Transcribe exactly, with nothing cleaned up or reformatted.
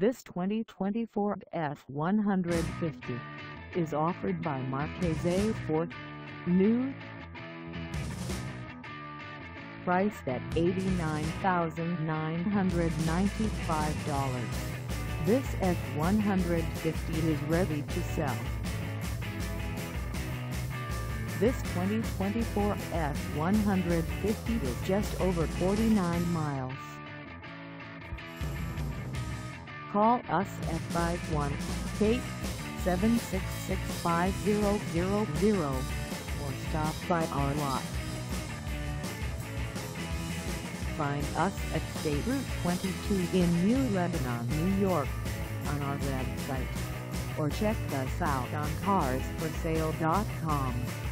This twenty twenty-four F one fifty is offered by Marchese Ford, new. Priced at eighty-nine thousand nine hundred ninety-five dollars, this F one fifty is ready to sell. This twenty twenty-four F one fifty is just over forty-nine miles. Call us at five one eight, seven six six, five zero zero zero or stop by our lot. Find us at State Route twenty-two in New Lebanon, New York, on our website, or check us out on cars for sale dot com.